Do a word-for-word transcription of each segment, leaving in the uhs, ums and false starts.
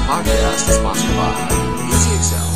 podcast is sponsored by Easy Excel.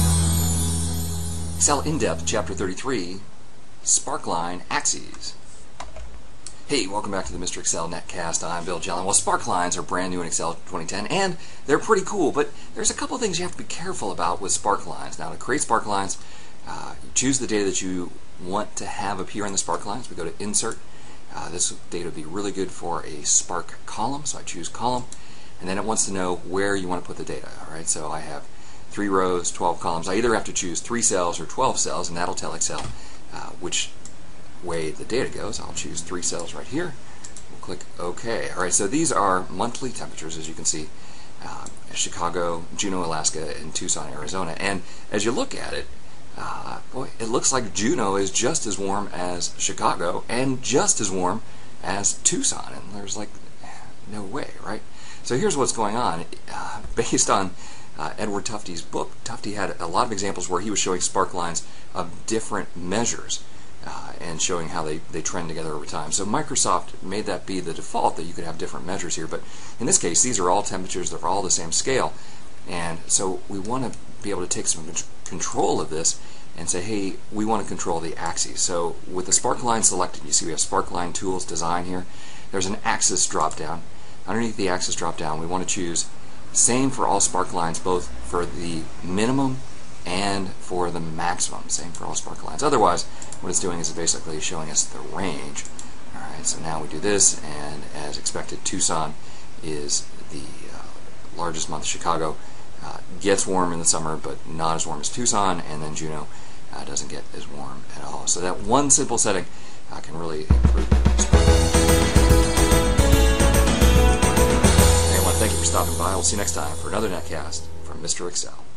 Excel In-Depth, Chapter thirty-three, Sparkline Axis. Hey, welcome back to the Mister Excel netcast. I'm Bill Jelen. Well, Sparklines are brand new in Excel twenty ten, and they're pretty cool, but there's a couple of things you have to be careful about with Sparklines. Now, to create Sparklines, uh, you choose the data that you want to have appear in the Sparklines. We go to Insert. Uh, this data would be really good for a Spark column, so I choose Column. And then it wants to know where you want to put the data. All right, so I have three rows, twelve columns. I either have to choose three cells or twelve cells, and that'll tell Excel uh, which way the data goes. I'll choose three cells right here. We'll click OK. All right, so these are monthly temperatures, as you can see, uh, Chicago, Juneau, Alaska, and Tucson, Arizona. And as you look at it, uh, boy, it looks like Juneau is just as warm as Chicago and just as warm as Tucson. And there's like no way, right? So here's what's going on. Uh, based on uh, Edward Tufte's book, Tufte had a lot of examples where he was showing sparklines of different measures uh, and showing how they, they trend together over time. So Microsoft made that be the default, that you could have different measures here. But in this case, these are all temperatures. They're all the same scale. And so we want to be able to take some control of this and say, hey, we want to control the axes. So with the Sparkline selected, you see we have Sparkline Tools Design here. There's an Axis drop-down. Underneath the Axis drop-down, we want to choose same for all Sparklines, both for the minimum and for the maximum. Same for all Sparklines. Otherwise, what it's doing is basically showing us the range. All right, so now we do this, and as expected, Tucson is the uh, largest month. Chicago uh, gets warm in the summer, but not as warm as Tucson, and then Juneau uh, doesn't get as warm at all. So that one simple setting uh, can really improve Sparklines. Thank you for stopping by. We'll see you next time for another netcast from Mister Excel.